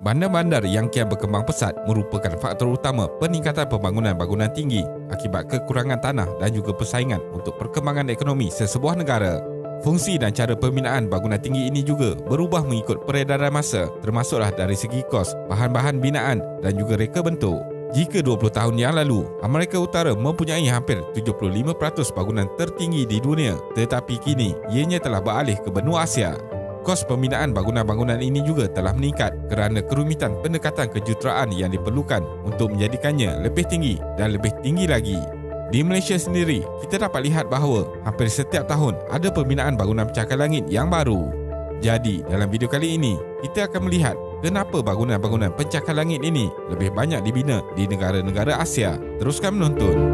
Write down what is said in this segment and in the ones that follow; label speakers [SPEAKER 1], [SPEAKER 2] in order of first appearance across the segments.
[SPEAKER 1] Bandar-bandar yang kian berkembang pesat merupakan faktor utama peningkatan pembangunan bangunan tinggi akibat kekurangan tanah dan juga persaingan untuk perkembangan ekonomi sesebuah negara. Fungsi dan cara pembinaan bangunan tinggi ini juga berubah mengikut peredaran masa, termasuklah dari segi kos, bahan-bahan binaan dan juga reka bentuk. Jika 20 tahun yang lalu, Amerika Utara mempunyai hampir 75% bangunan tertinggi di dunia, tetapi kini ianya telah beralih ke benua Asia. Kos pembinaan bangunan-bangunan ini juga telah meningkat kerana kerumitan pendekatan kejuruteraan yang diperlukan untuk menjadikannya lebih tinggi dan lebih tinggi lagi. Di Malaysia sendiri, kita dapat lihat bahawa hampir setiap tahun ada pembinaan bangunan pencakar langit yang baru. Jadi, dalam video kali ini, kita akan melihat kenapa bangunan-bangunan pencakar langit ini lebih banyak dibina di negara-negara Asia. Teruskan menonton.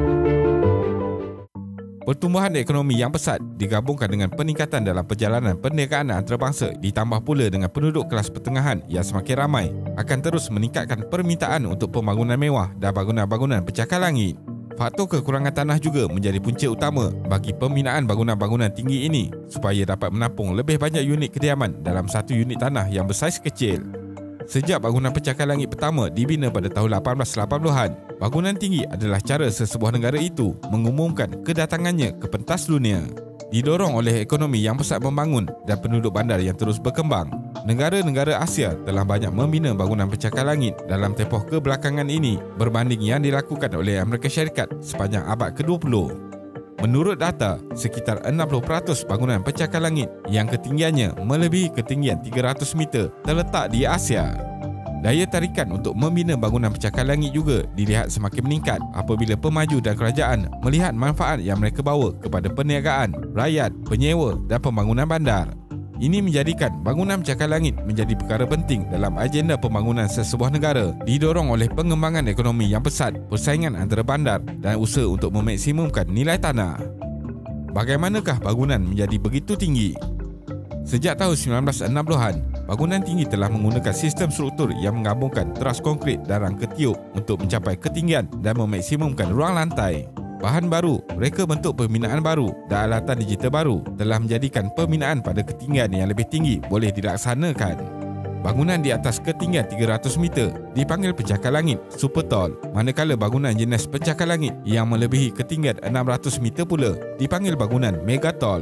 [SPEAKER 1] Pertumbuhan ekonomi yang pesat digabungkan dengan peningkatan dalam perjalanan perniagaan antarabangsa ditambah pula dengan penduduk kelas pertengahan yang semakin ramai akan terus meningkatkan permintaan untuk pembangunan mewah dan bangunan-bangunan pencakar langit. Faktor kekurangan tanah juga menjadi punca utama bagi pembinaan bangunan-bangunan tinggi ini supaya dapat menampung lebih banyak unit kediaman dalam satu unit tanah yang bersaiz kecil. Sejak bangunan pencakar langit pertama dibina pada tahun 1880-an, bangunan tinggi adalah cara sesebuah negara itu mengumumkan kedatangannya ke pentas dunia. Didorong oleh ekonomi yang pesat membangun dan penduduk bandar yang terus berkembang, negara-negara Asia telah banyak membina bangunan pencakar langit dalam tempoh kebelakangan ini berbanding yang dilakukan oleh Amerika Syarikat sepanjang abad ke-20. Menurut data, sekitar 60% bangunan pencakar langit yang ketinggiannya melebihi ketinggian 300 meter terletak di Asia. Daya tarikan untuk membina bangunan pencakar langit juga dilihat semakin meningkat apabila pemaju dan kerajaan melihat manfaat yang mereka bawa kepada perniagaan, rakyat, penyewa dan pembangunan bandar. Ini menjadikan bangunan pencakar langit menjadi perkara penting dalam agenda pembangunan sesebuah negara, didorong oleh pengembangan ekonomi yang pesat, persaingan antara bandar dan usaha untuk memaksimumkan nilai tanah. Bagaimanakah bangunan menjadi begitu tinggi? Sejak tahun 1960-an, bangunan tinggi telah menggunakan sistem struktur yang menggabungkan teras konkrit dan rangka tiup untuk mencapai ketinggian dan memaksimumkan ruang lantai. Bahan baru, reka bentuk pembinaan baru dan alatan digital baru telah menjadikan pembinaan pada ketinggian yang lebih tinggi boleh dilaksanakan. Bangunan di atas ketinggian 300 meter dipanggil pencakar langit super tall, manakala bangunan jenis pencakar langit yang melebihi ketinggian 600 meter pula dipanggil bangunan mega tall.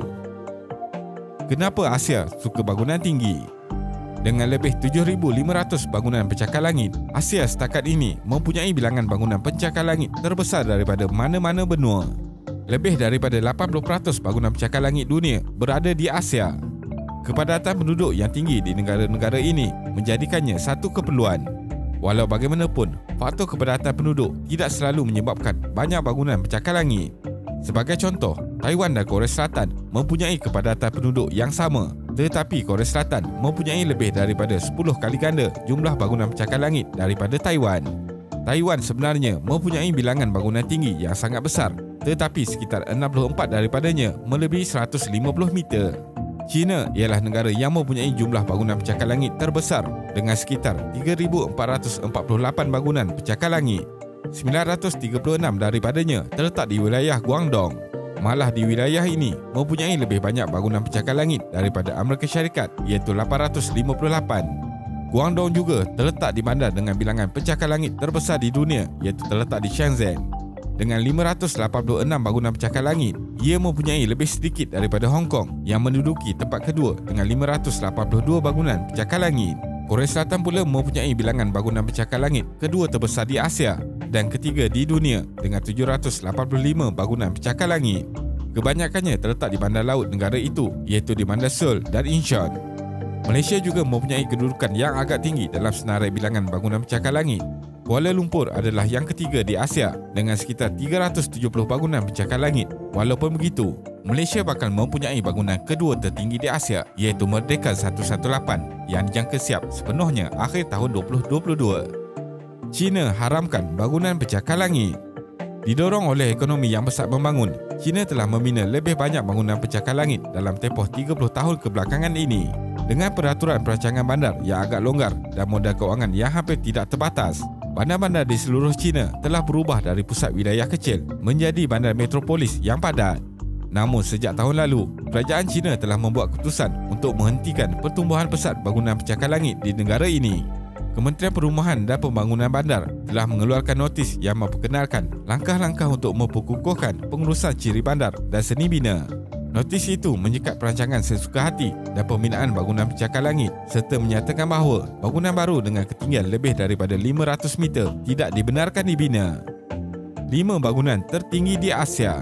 [SPEAKER 1] Kenapa Asia suka bangunan tinggi? Dengan lebih 7,500 bangunan pencakar langit, Asia setakat ini mempunyai bilangan bangunan pencakar langit terbesar daripada mana-mana benua. Lebih daripada 80% bangunan pencakar langit dunia berada di Asia. Kepadatan penduduk yang tinggi di negara-negara ini menjadikannya satu keperluan. Walau bagaimanapun, faktor kepadatan penduduk tidak selalu menyebabkan banyak bangunan pencakar langit. Sebagai contoh, Taiwan dan Korea Selatan mempunyai kepadatan penduduk yang sama, tetapi Korea Selatan mempunyai lebih daripada 10 kali ganda jumlah bangunan pencakar langit daripada Taiwan. Taiwan sebenarnya mempunyai bilangan bangunan tinggi yang sangat besar, tetapi sekitar 64 daripadanya melebihi 150 meter. China ialah negara yang mempunyai jumlah bangunan pencakar langit terbesar dengan sekitar 3,448 bangunan pencakar langit. 936 daripadanya terletak di wilayah Guangdong. Malah di wilayah ini mempunyai lebih banyak bangunan pencakar langit daripada Amerika Syarikat, iaitu 858. Guangdong juga terletak di bandar dengan bilangan pencakar langit terbesar di dunia, iaitu terletak di Shenzhen. Dengan 586 bangunan pencakar langit, ia mempunyai lebih sedikit daripada Hong Kong yang menduduki tempat kedua dengan 582 bangunan pencakar langit. Korea Selatan pula mempunyai bilangan bangunan pencakar langit kedua terbesar di Asia dan ketiga di dunia dengan 785 bangunan pencakar langit. Kebanyakannya terletak di bandar laut negara itu, iaitu di Bandar Seoul dan Incheon. Malaysia juga mempunyai kedudukan yang agak tinggi dalam senarai bilangan bangunan pencakar langit. Kuala Lumpur adalah yang ketiga di Asia dengan sekitar 370 bangunan pencakar langit. Walaupun begitu, Malaysia bakal mempunyai bangunan kedua tertinggi di Asia, iaitu Merdeka 118 yang dijangka siap sepenuhnya akhir tahun 2022. China haramkan bangunan pencakar langit. Didorong oleh ekonomi yang pesat membangun, China telah membina lebih banyak bangunan pencakar langit dalam tempoh 30 tahun kebelakangan ini. Dengan peraturan perancangan bandar yang agak longgar dan modal kewangan yang hampir tidak terbatas, bandar-bandar di seluruh China telah berubah dari pusat wilayah kecil menjadi bandar metropolis yang padat. Namun sejak tahun lalu, kerajaan China telah membuat keputusan untuk menghentikan pertumbuhan pesat bangunan pencakar langit di negara ini. Kementerian Perumahan dan Pembangunan Bandar telah mengeluarkan notis yang memperkenalkan langkah-langkah untuk memperkukuhkan pengurusan ciri bandar dan seni bina. Notis itu menyekat perancangan sesuka hati dan pembinaan bangunan pencakar langit serta menyatakan bahawa bangunan baru dengan ketinggian lebih daripada 500 meter tidak dibenarkan dibina. 5 bangunan tertinggi di Asia.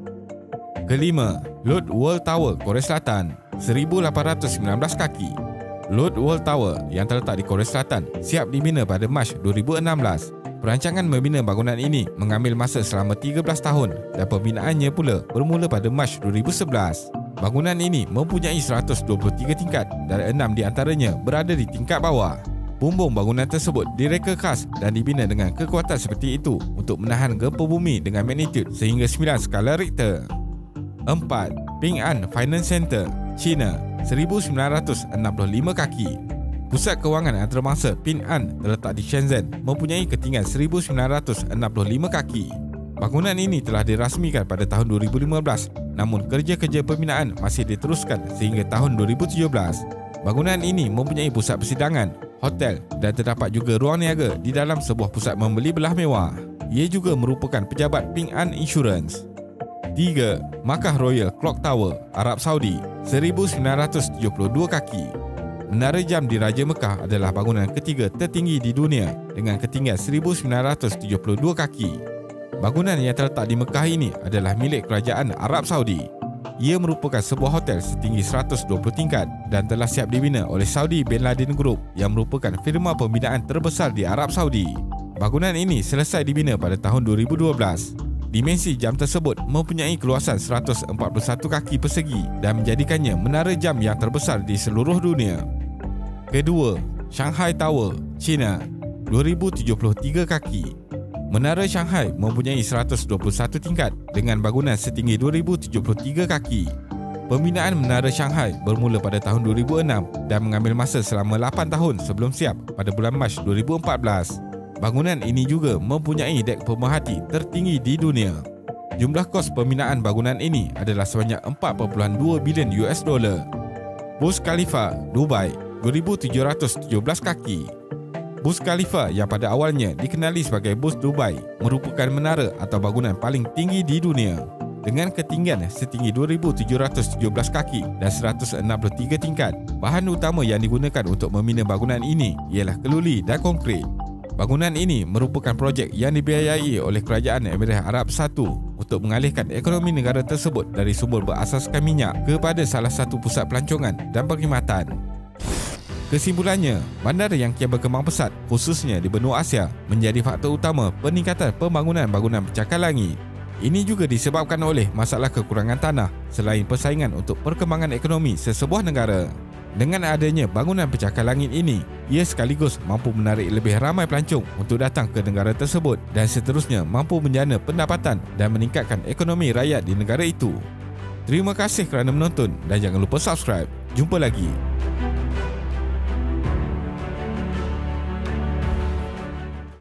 [SPEAKER 1] Kelima, Lotte World Tower, Korea Selatan, 1,819 kaki. Lotte World Tower yang terletak di Korea Selatan siap dibina pada Mac 2016. Perancangan membina bangunan ini mengambil masa selama 13 tahun dan pembinaannya pula bermula pada Mac 2011. Bangunan ini mempunyai 123 tingkat dan 6 di antaranya berada di tingkat bawah. Bumbung bangunan tersebut direka khas dan dibina dengan kekuatan seperti itu untuk menahan gempa bumi dengan magnitud sehingga 9 skala Richter. 4. Ping An Finance Center, China, 1,965 kaki. Pusat kewangan antarabangsa Ping An terletak di Shenzhen mempunyai ketinggian 1,965 kaki. Bangunan ini telah dirasmikan pada tahun 2015, namun kerja-kerja pembinaan masih diteruskan sehingga tahun 2017. Bangunan ini mempunyai pusat persidangan, hotel dan terdapat juga ruang niaga di dalam sebuah pusat membeli belah mewah. Ia juga merupakan pejabat Ping An Insurance. 3. Makkah Royal Clock Tower, Arab Saudi, 1,972 kaki. Menara jam di Raja Mekah adalah bangunan ketiga tertinggi di dunia dengan ketinggian 1,972 kaki. Bangunan yang terletak di Mekah ini adalah milik Kerajaan Arab Saudi. Ia merupakan sebuah hotel setinggi 120 tingkat dan telah siap dibina oleh Saudi Bin Laden Group yang merupakan firma pembinaan terbesar di Arab Saudi. Bangunan ini selesai dibina pada tahun 2012. Dimensi jam tersebut mempunyai keluasan 141 kaki persegi dan menjadikannya menara jam yang terbesar di seluruh dunia. Kedua, Shanghai Tower, China, 2,073 kaki. Menara Shanghai mempunyai 121 tingkat dengan bangunan setinggi 2,073 kaki. Pembinaan Menara Shanghai bermula pada tahun 2006 dan mengambil masa selama 8 tahun sebelum siap pada bulan Mac 2014. Bangunan ini juga mempunyai dek pemerhati tertinggi di dunia. Jumlah kos pembinaan bangunan ini adalah sebanyak 4.2 bilion US dollar. Burj Khalifa, Dubai, 2,717 kaki. Burj Khalifa yang pada awalnya dikenali sebagai Burj Dubai merupakan menara atau bangunan paling tinggi di dunia. Dengan ketinggian setinggi 2,717 kaki dan 163 tingkat, bahan utama yang digunakan untuk membina bangunan ini ialah keluli dan konkrit. Bangunan ini merupakan projek yang dibiayai oleh Kerajaan Emirat Arab Bersatu untuk mengalihkan ekonomi negara tersebut dari sumber berasaskan minyak kepada salah satu pusat pelancongan dan perkhidmatan. Kesimpulannya, bandar yang kian berkembang pesat khususnya di benua Asia menjadi faktor utama peningkatan pembangunan bangunan pencakar langit. Ini juga disebabkan oleh masalah kekurangan tanah selain persaingan untuk perkembangan ekonomi sesebuah negara. Dengan adanya bangunan pencakar langit ini, ia sekaligus mampu menarik lebih ramai pelancong untuk datang ke negara tersebut dan seterusnya mampu menjana pendapatan dan meningkatkan ekonomi rakyat di negara itu. Terima kasih kerana menonton dan jangan lupa subscribe. Jumpa lagi.